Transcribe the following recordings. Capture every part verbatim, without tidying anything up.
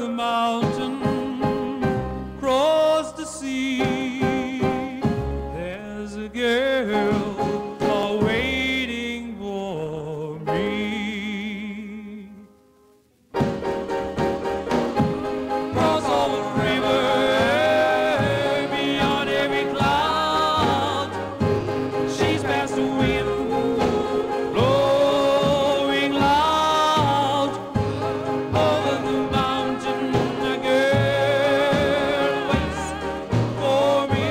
the mountain, across the sea, there's a girl waiting for me. Cross over the river, beyond every cloud, she's past the wind, blowing loud. Over the mountain, a girl waits for me.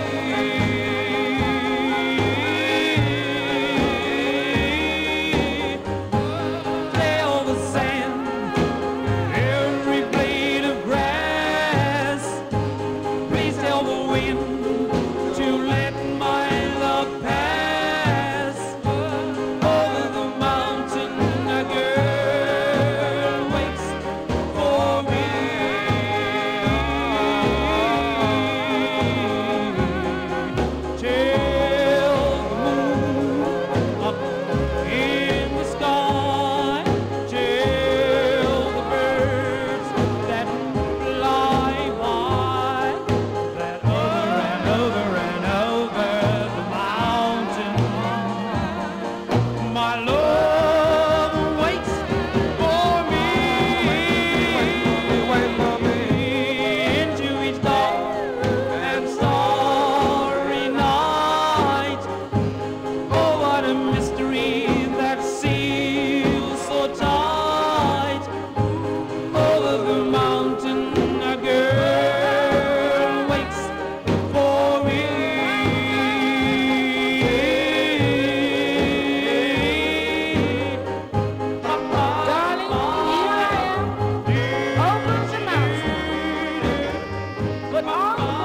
Lay on the sand, every blade of grass. Please tell the wind to let my love pass. Over the mountain, a girl waits for me. Till the moon up in the sky, till the birds that fly by, that over and over and over the mountain, my love waits for me. Wait for me into each dark and starry night. Oh, what a mystery that seals so tight. Over the mountain, a girl waits for me. Darling, here I am. Over the mountain. But all